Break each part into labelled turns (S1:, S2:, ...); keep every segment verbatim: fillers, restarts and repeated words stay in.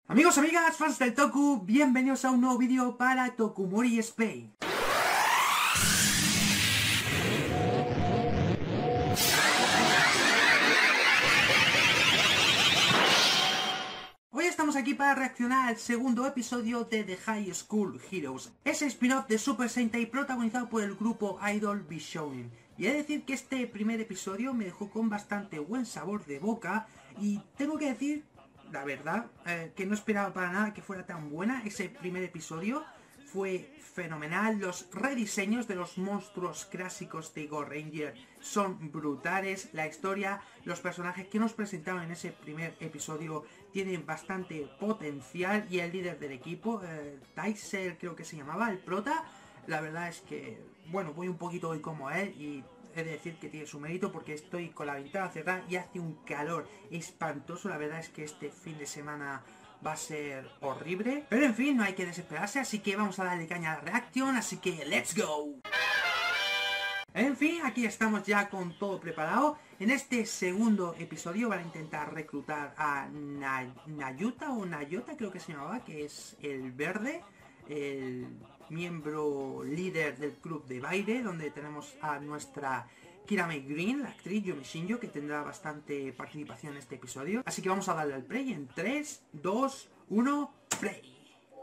S1: Amigos, amigas, fans del Toku, bienvenidos a un nuevo vídeo para Tokumori Spain. Hoy estamos aquí para reaccionar al segundo episodio de The High School Heroes, ese spin-off de Super Sentai protagonizado por el grupo Idol Bishounen. Y he de decir que este primer episodio me dejó con bastante buen sabor de boca y tengo que decir, la verdad, eh, que no esperaba para nada que fuera tan buena. Ese primer episodio fue fenomenal. Los rediseños de los monstruos clásicos de Go Ranger son brutales. La historia, los personajes que nos presentaron en ese primer episodio tienen bastante potencial. Y el líder del equipo, eh, Tyser creo que se llamaba, el prota, la verdad es que, bueno, voy un poquito hoy como él y he de decir que tiene su mérito porque estoy con la ventana cerrada y hace un calor espantoso. La verdad es que este fin de semana va a ser horrible. Pero en fin, no hay que desesperarse, así que vamos a darle caña a la reacción, así que ¡let's go! En fin, aquí estamos ya con todo preparado. En este segundo episodio van a intentar reclutar a Na Nayuta o Nayota, creo que se llamaba, que es el verde, el miembro líder del club de baile, donde tenemos a nuestra Kirame Green, la actriz Yumi Shinjo, que tendrá bastante participación en este episodio. Así que vamos a darle al play en tres, dos, uno, play.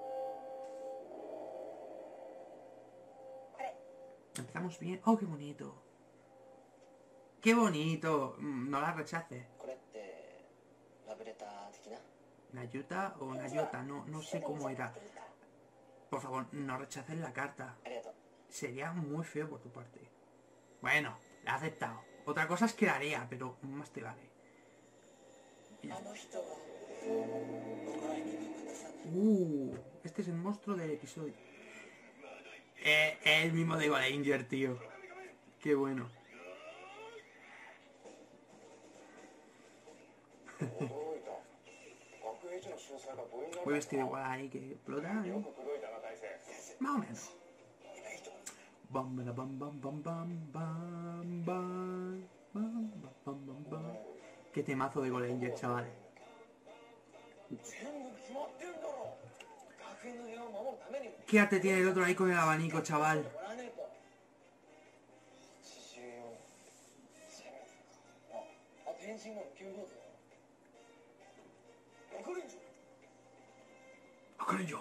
S1: Empezamos bien. ¡Oh, qué bonito! ¡Qué bonito! No la rechaces. Nayuta o Nayota, no, no sé cómo era. Por favor, no rechaces la carta. Sería muy feo por tu parte. Bueno, la he aceptado. Otra cosa es que la haría, pero más te vale. Uh, este es el monstruo del episodio. Eh, es el mismo de Go Ranger, tío. Qué bueno. Voy vestido igual ahí que explota, ¿eh? Más o menos. Bam, bam, bam, bam, bam, bam, bam, bam, bam, bam, bam. Qué temazo de Go Ranger, chavales. ¿Qué arte tiene el otro ahí con el abanico, chaval? ¡Orenja!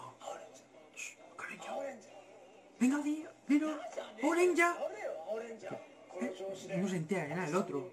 S1: Venga, tío, dilo. ¡Orenja! Eh, no se entera, era el otro.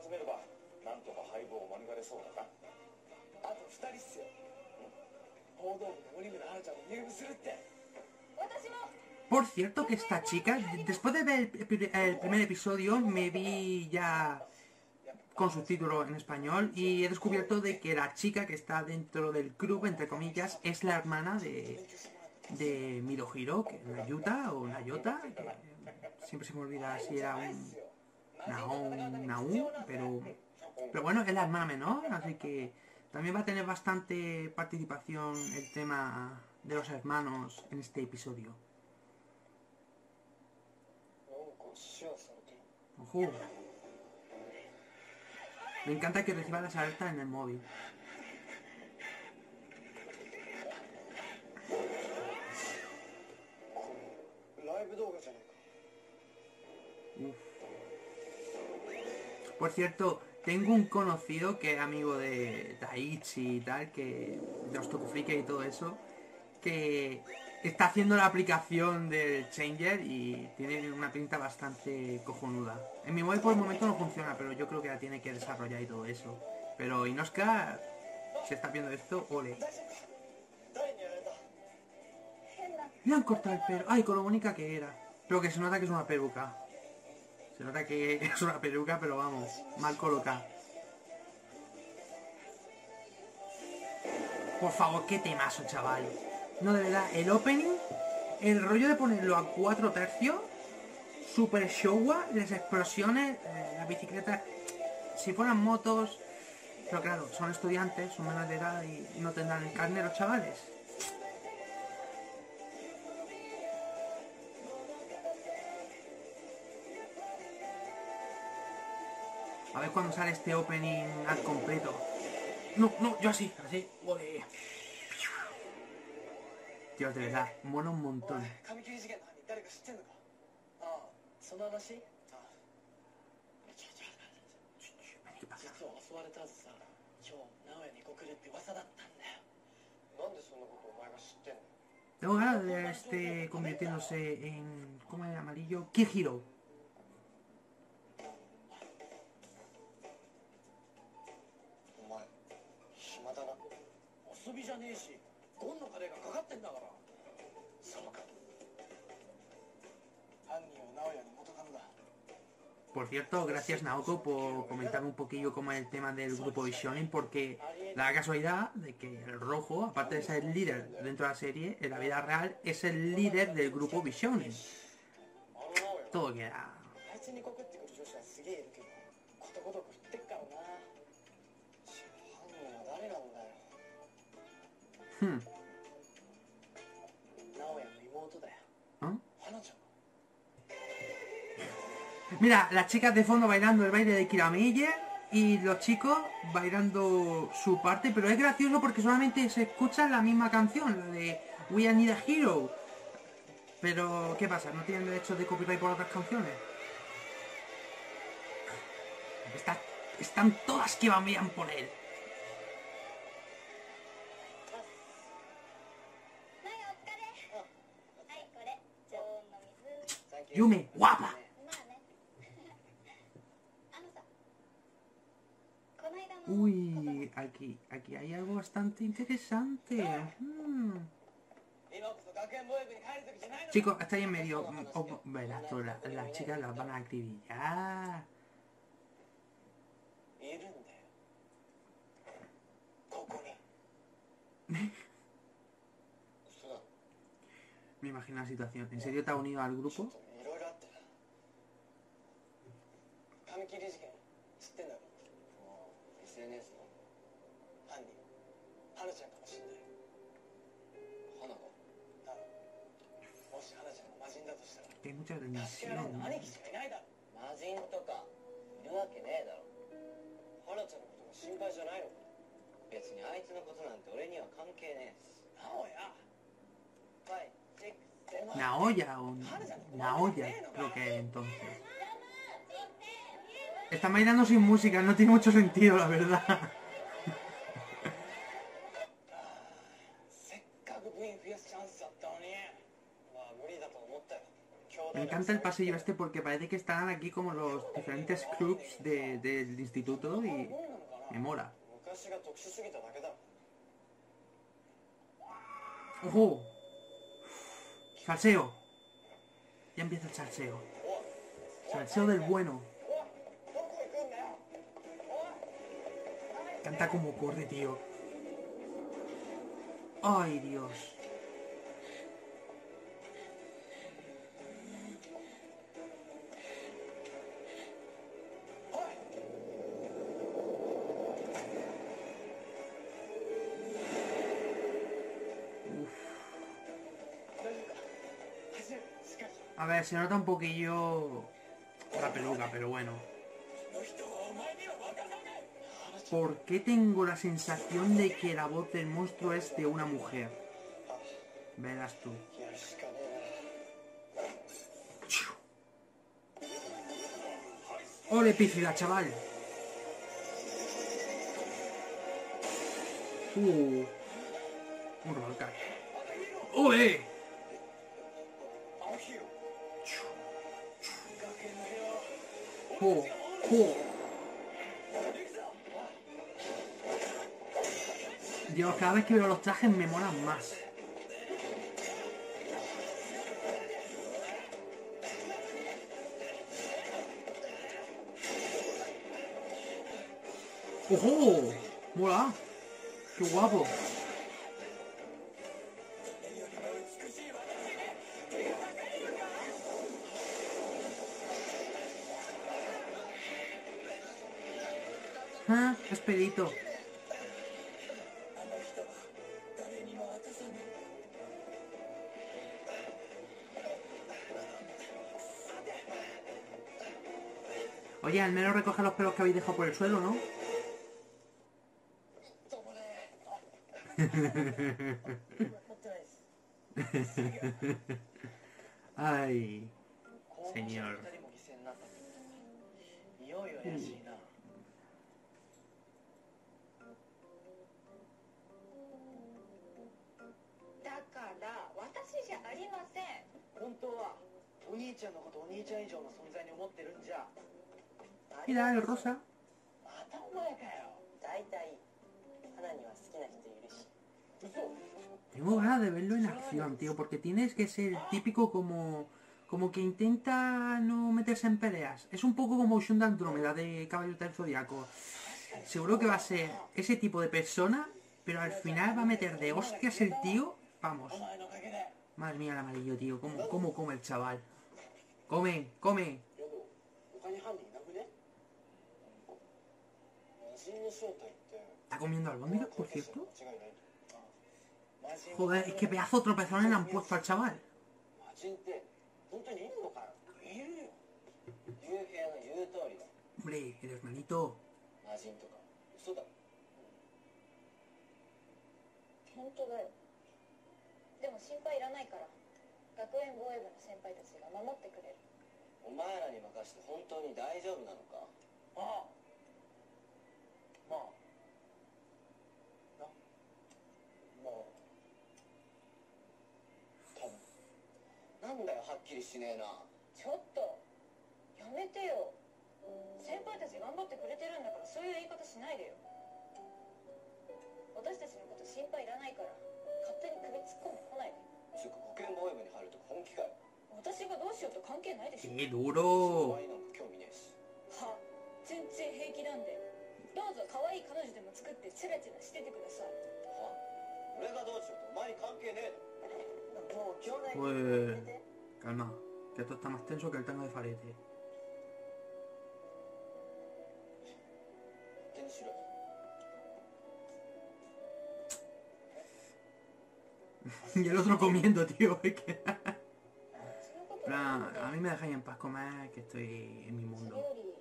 S1: Por cierto que esta chica, después de ver el, el primer episodio, me vi ya con subtítulos en español y he descubierto de que la chica que está dentro del club, entre comillas, es la hermana de, de Mirohiro, que es Nayuta o Nayota, que siempre se me olvida si era un Naon, Naun, pero, pero bueno, es la hermana menor, así que también va a tener bastante participación el tema de los hermanos en este episodio. Ojo. Me encanta que reciba las alertas en el móvil. Uf. Por cierto, tengo un conocido que es amigo de Taichi y tal, que de los Tokufriki y todo eso, que está haciendo la aplicación del Changer y tiene una pinta bastante cojonuda. En mi móvil por el momento no funciona, pero yo creo que la tiene que desarrollar y todo eso. Pero Inosuka, si estás viendo esto, ole. Le han cortado el pelo. Ay, con lo bonita que era. Pero que se nota que es una peluca. Se nota que es una peluca, pero vamos, mal colocada. Por favor, qué temazo, chaval. No, de verdad, el opening, el rollo de ponerlo a cuatro tercios, super showa, las explosiones, eh, las bicicletas, si fueran motos, pero claro, son estudiantes, son menores de edad y no tendrán el carnet los chavales. A ver cuándo sale este opening al completo. No, no, yo así, así. Uy. Dios, de verdad, mola un montón. ¿Qué pasa? Tengo ganas de este convirtiéndose en... ¿Cómo es el amarillo? Kihiro. Por cierto, gracias Naoko por comentar un poquillo cómo es el tema del grupo Bishonen, porque da la casualidad de que el rojo, aparte de ser el líder dentro de la serie, en la vida real es el líder del grupo Bishonen. Todo queda... Hmm. ¿Ah? Mira, las chicas de fondo bailando el baile de Kiramille y los chicos bailando su parte, pero es gracioso porque solamente se escucha la misma canción, la de We Need a Hero. Pero, ¿qué pasa? ¿No tienen derechos de copyright por otras canciones? Está, están todas que van por él. Yume, guapa. Uy, aquí, aquí hay algo bastante interesante. Hmm. Chicos, hasta ahí en medio. Oh, verás tú, la, las chicas las van a acribillar. Me imagino la situación. ¿En serio te has unido al grupo? Hay mucha tensión. Naoya o Naoya, creo que entonces. Están bailando sin música, no tiene mucho sentido, la verdad. Me encanta el pasillo este porque parece que están aquí como los diferentes clubs de, del instituto y me mola. ¡Ojo! Salseo. Ya empieza el salseo. Salseo del bueno. Canta como corre, tío. ¡Ay, Dios! A ver, se nota un poquillo la peluca, pero bueno. ¿Por qué tengo la sensación de que la voz del monstruo es de una mujer? Verás tú. ¡Ole, pífida, chaval! Uh, un rollcar. ¡Ole! ¡Oh! ¡Oh! Dios, cada vez que veo los trajes me molan más. ¡Ojo! ¡Mola! ¡Qué guapo! Ah, es pedito. Oye, al menos recoge los pelos que habéis dejado por el suelo, ¿no? Ay, señor. Mira, el rosa. Tengo ganas de verlo en acción, tío, porque tienes que ser típico como... Como que intenta no meterse en peleas. Es un poco como Shun de Andrómeda de Caballero del Zodiaco. Seguro que va a ser ese tipo de persona, pero al final va a meter de hostias el tío. Vamos. Madre mía, el amarillo, tío. ¿Cómo, cómo come el chaval? Come, come. ¿Está comiendo albóndigas, por cierto? Joder, es que pedazo de tropezones le han puesto al chaval. Hombre, el hermanito. ¡Qué duro! Pues... calma, que esto está más tenso que el tango de Farete. Y el otro comiendo, tío. Es que... Plan, a mí me dejáis en paz comer, que estoy en mi mundo.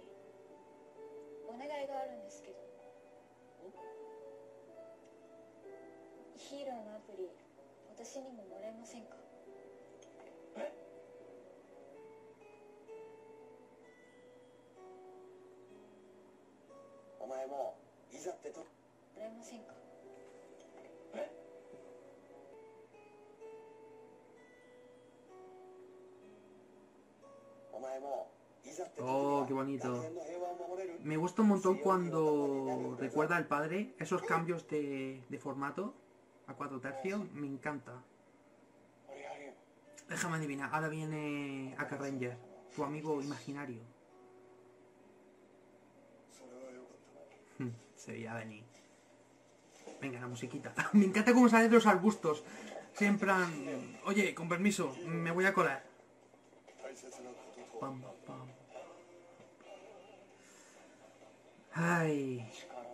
S1: Oh, qué bonito. Me gusta un montón cuando recuerda al padre esos cambios de, de formato a cuatro tercios. Me encanta. Déjame adivinar. Ahora viene Aka Ranger, tu amigo imaginario. Se veía venir. Venga, la musiquita. Me encanta cómo salen de los arbustos. Siempre, oye, con permiso, me voy a colar. Pam, pam. Ay.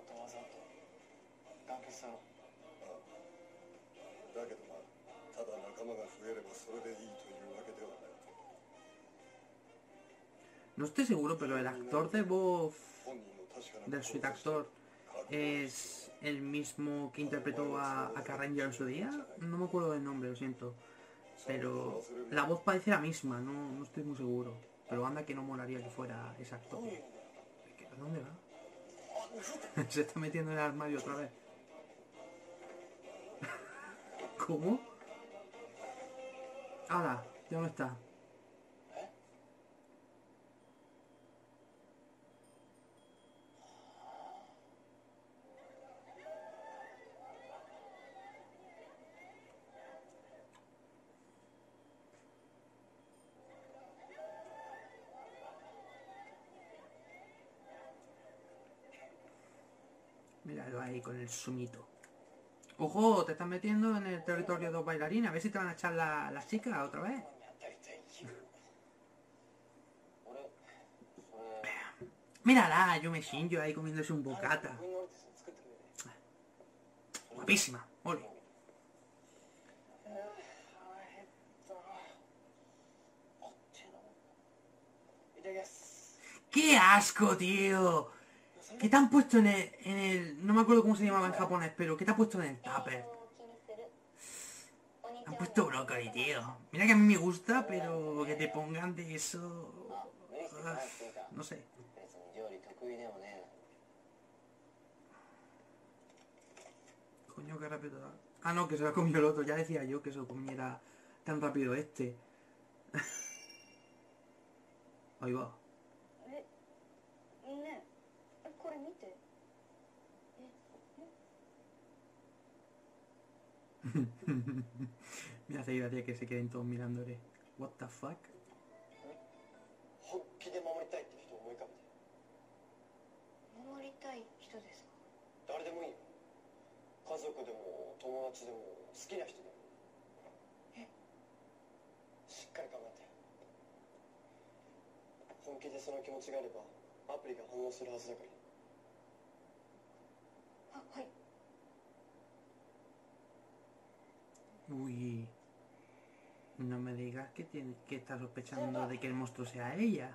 S1: No estoy seguro, pero el actor de voz del Sweet Actor es el mismo que interpretó a, a Carranger en su día. No me acuerdo del nombre, lo siento. Pero la voz parece la misma, no, no estoy muy seguro. Pero anda que no molaría que fuera ese actor. ¿A dónde va? Se está metiendo en el armario otra vez. ¿Cómo? ¡Hala! Ya no está. Míralo ahí con el sumito. ¡Ojo! Te estás metiendo en el territorio de dos bailarines. A ver si te van a echar las la chicas otra vez. Mírala, Yume Shinjo ahí comiéndose un bocata. Guapísima, ole. ¡Qué asco, tío! ¿Qué te han puesto en el, en el... no me acuerdo cómo se llamaba en japonés, pero ¿qué te ha puesto en el tupper? Han puesto puesto brócoli, tío. Mira que a mí me gusta, pero que te pongan de eso... Uf, no sé. Coño, qué rápido. Ah, no, que se lo ha comido el otro. Ya decía yo que se lo comiera tan rápido este. Ahí va. Me hace gracia que se queden todos mirándole. What the fuck? Uy, no me digas que, tiene, que está sospechando de que el monstruo sea ella.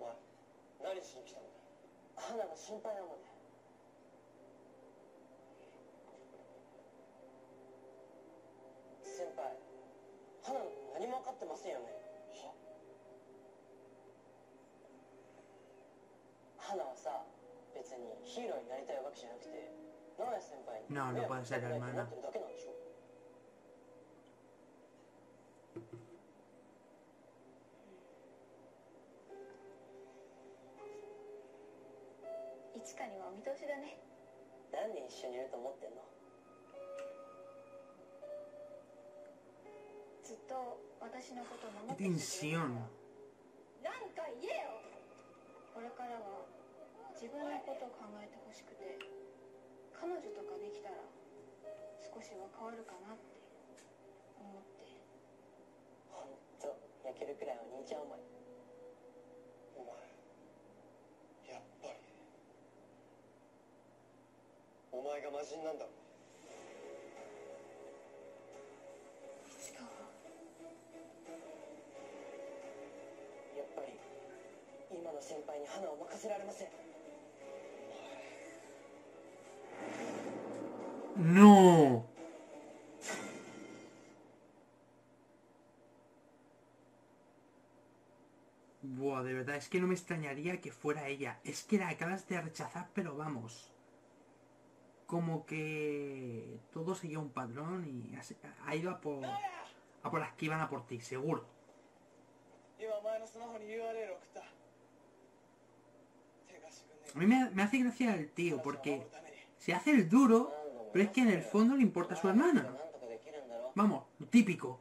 S1: No, no puede ser la hermana. ¡Qué tensión! ¡No! Buah, de verdad, es que no me extrañaría que fuera ella. Es que la acabas de rechazar, pero vamos. Como que todo seguía un padrón y ha ido a por, a por las que iban a por ti, seguro. A mí me, me hace gracia el tío, porque se hace el duro, pero es que en el fondo le importa a su hermana. Vamos, lo típico.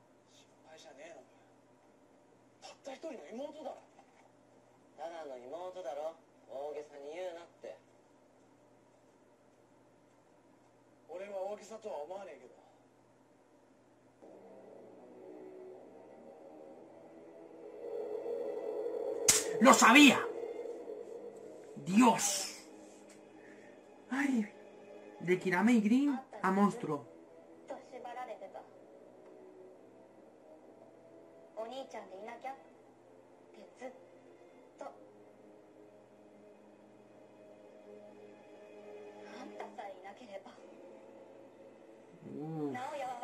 S1: ¡Lo sabía! ¡Dios! ¡Ay! De Kirame y Green a monstruo. Uh.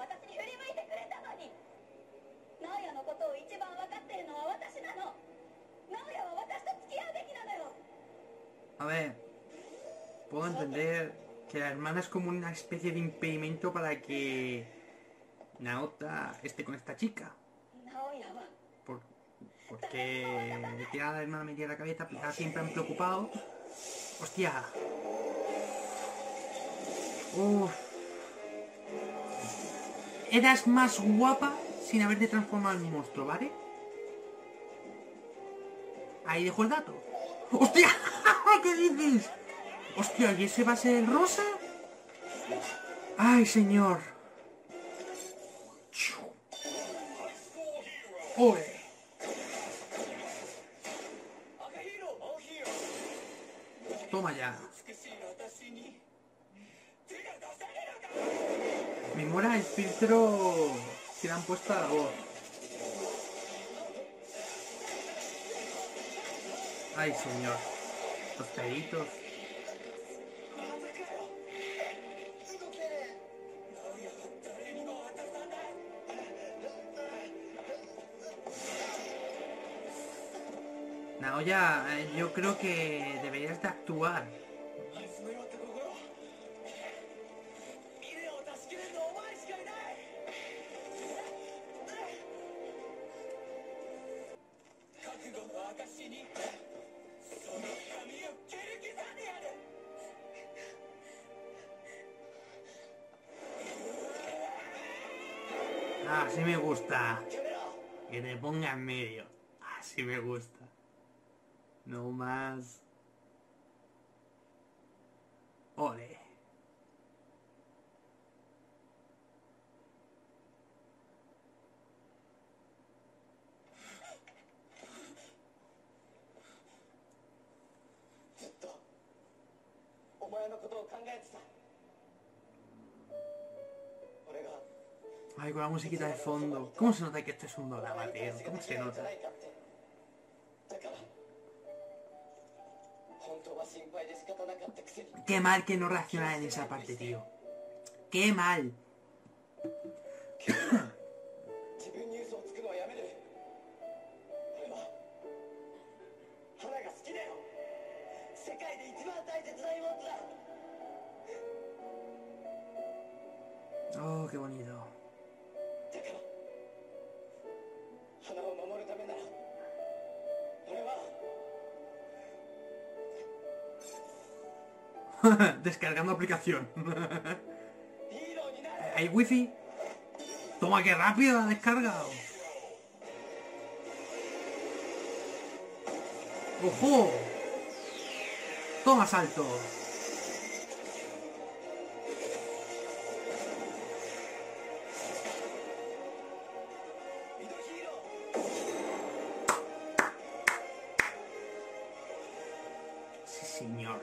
S1: A ver, puedo entender que la hermana es como una especie de impedimento para que Naota esté con esta chica. Por, porque tiene a la hermana metida en la cabeza, está siempre han preocupado. ¡Hostia! Uf. Eras más guapa sin haberte transformado en un monstruo, ¿vale? Ahí dejo el dato. ¡Hostia! ¿Qué dices? Hostia, ¿y ese va a ser el rosa? ¡Ay, señor! ¡Ole! Toma ya. Me mola el filtro que le han puesto a la voz. Ay, señor. Los peditos. Naoya, eh, yo creo que deberías de actuar. Ah, así me gusta. Que te ponga en medio. Así me gusta. No más. Ole. Ay, con la musiquita de fondo. ¿Cómo se nota que esto es un drama, tío? ¿Cómo se nota? Qué mal que no reaccionara en esa parte, tío. Qué mal. Oh, qué bonito. Descargando aplicación. ¿Hay wifi? Toma, qué rápido ha descargado. ¡Ojo! Toma salto. Sí, señor.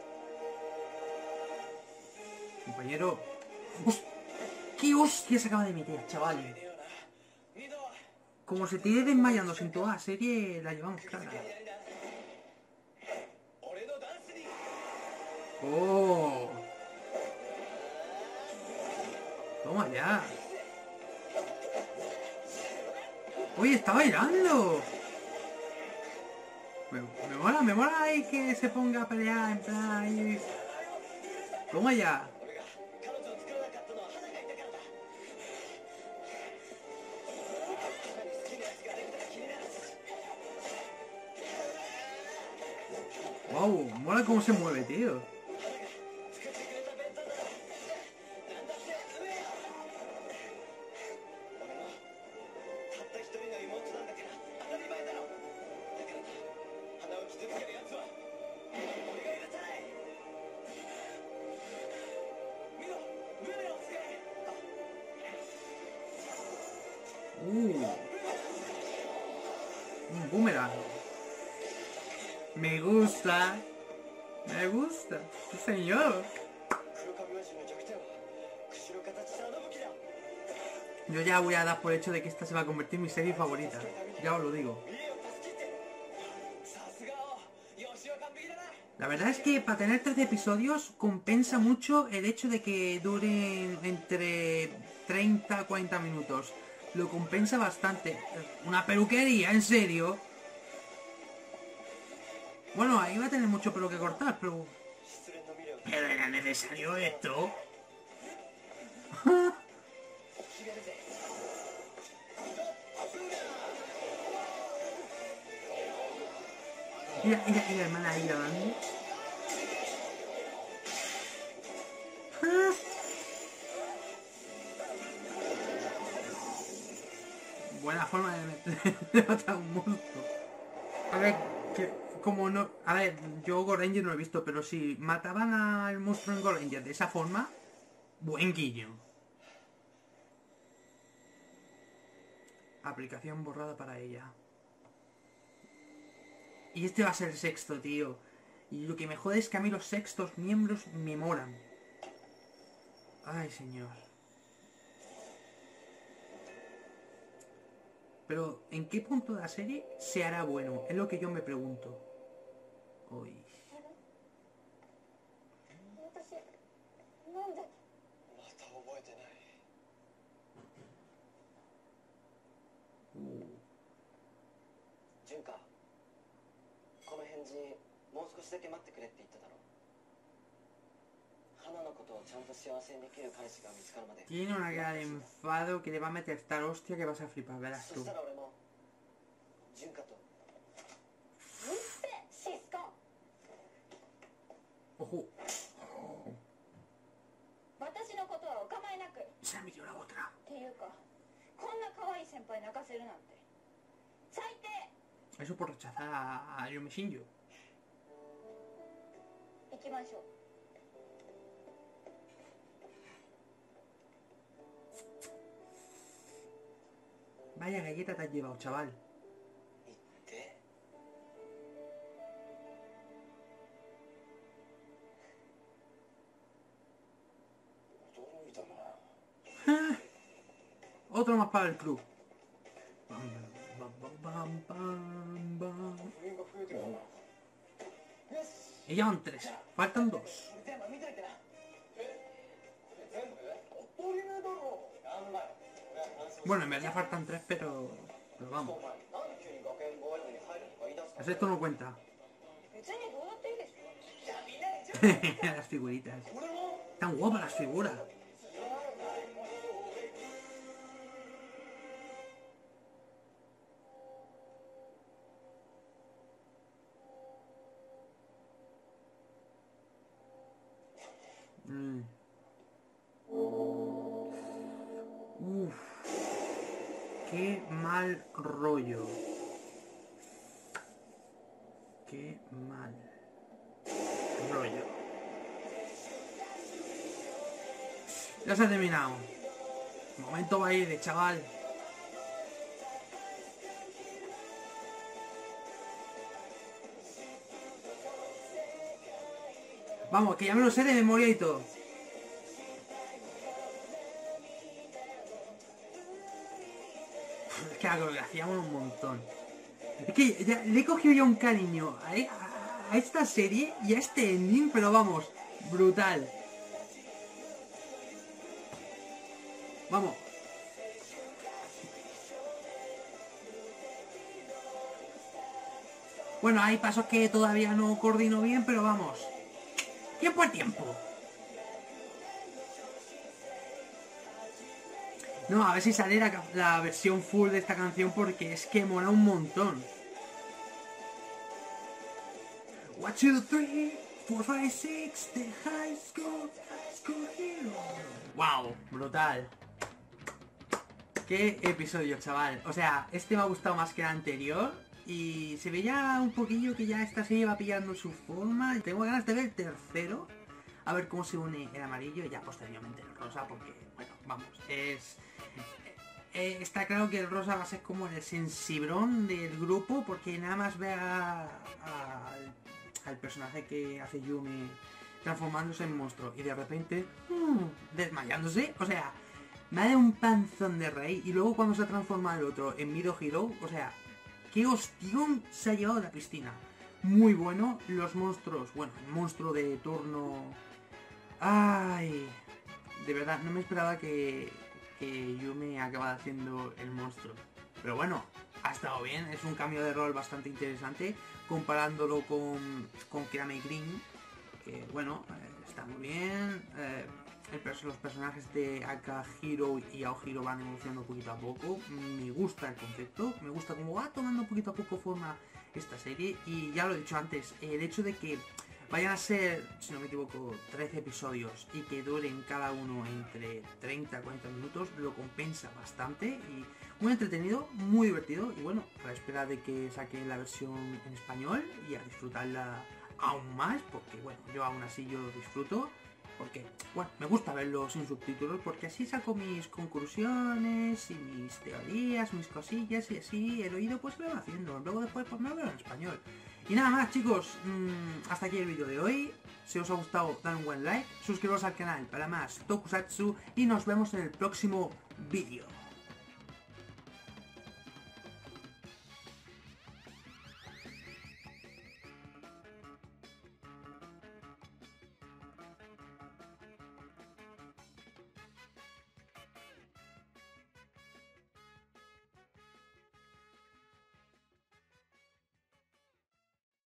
S1: Compañero. ¡Qué hostia se acaba de meter, chaval! Como se te iré desmayándose en toda la serie, la llevamos clara. ¡Oh! ¡Toma ya! ¡Oye, está bailando! Me, me mola, me mola ahí que se ponga a pelear en plan ahí. ¡Toma ya! ¡Wow! Mola cómo se mueve, tío. Uh. Un boomerang. Me gusta. Me gusta. Sí, señor. Yo ya voy a dar por hecho de que esta se va a convertir en mi serie favorita. Ya os lo digo. La verdad es que para tener trece episodios compensa mucho el hecho de que duren entre treinta a cuarenta minutos. Lo compensa bastante. Una peluquería, en serio. Bueno, ahí va a tener mucho pelo que cortar, pero... ¿Pero era necesario esto? Mira, mira, mira, hermana ahí grabando. Buena forma de, meter, de matar a un monstruo. A ver, que como no... A ver, yo Go Ranger no lo he visto, pero si mataban al monstruo en Go Ranger de esa forma, buen guiño. Aplicación borrada para ella. Y este va a ser el sexto, tío. Y lo que me jode es que a mí los sextos miembros me moran. Ay, señor. Pero, ¿en qué punto de la serie se hará bueno? Es lo que yo me pregunto. Uy. Uh. Tiene una cara de enfado que le va a meter tal hostia que vas a flipar, verás tú. Ojo. Se ha metido la otra. Eso por rechazar a, a Yume Shinju. Vaya galleta te has llevado, chaval. Otro más para el club. Y ya van tres. Faltan dos. Bueno, en verdad faltan tres, pero... pero vamos. El sexto no cuenta. Las figuritas. Están guapas las figuras. Mm. Uf. Qué mal rollo. Qué mal rollo. Ya se ha terminado. Momento baile, chaval. Vamos, que ya me lo sé de memoria y todo. Es que la coreografía mola un montón. Es que ya, le he cogido ya un cariño a, a, a esta serie y a este ending, pero vamos, brutal. Vamos. Bueno, hay pasos que todavía no coordino bien, pero vamos. Tiempo al tiempo. No, a ver si sale la, la versión full de esta canción porque es que mola un montón. One, two, three, four, five, six, the high school, high school hero. Wow, brutal. Qué episodio, chaval. O sea, este me ha gustado más que el anterior. Y se ve ya un poquillo que ya esta serie va pillando su forma. Tengo ganas de ver el tercero. A ver cómo se une el amarillo y ya posteriormente el rosa. Porque, bueno, vamos, es... Eh, está claro que el rosa va a ser como el sensibrón del grupo. Porque nada más ve a, a, al personaje que hace Yumi transformándose en monstruo. Y de repente, mmm, desmayándose. O sea, me ha dado un panzón de rey. Y luego cuando se transforma el otro en Mido Hero, o sea... ¡Qué hostión se ha llevado la piscina! Muy bueno. Los monstruos... Bueno, el monstruo de turno... ¡Ay! De verdad, no me esperaba que, que yo me acabara haciendo el monstruo. Pero bueno, ha estado bien. Es un cambio de rol bastante interesante. Comparándolo con, con Kirame Green. Que bueno, eh, está muy bien. Eh, el, los personajes de Akahiro y Aohiro van evolucionando poquito a poco. Me gusta el concepto, me gusta cómo va tomando poquito a poco forma esta serie. Y ya lo he dicho antes, el hecho de que vayan a ser, si no me equivoco, trece episodios y que duren cada uno entre treinta a cuarenta minutos, lo compensa bastante. Y muy entretenido, muy divertido. Y bueno, a la espera de que saquen la versión en español y a disfrutarla aún más, porque bueno, yo aún así yo disfruto. Porque, bueno, me gusta verlo sin subtítulos porque así saco mis conclusiones y mis teorías, mis cosillas y así el oído pues lo va haciendo. Luego después pues me lo veo en español. Y nada más, chicos, mmm, hasta aquí el vídeo de hoy. Si os ha gustado, dad un buen like, suscribiros al canal para más Tokusatsu y nos vemos en el próximo vídeo.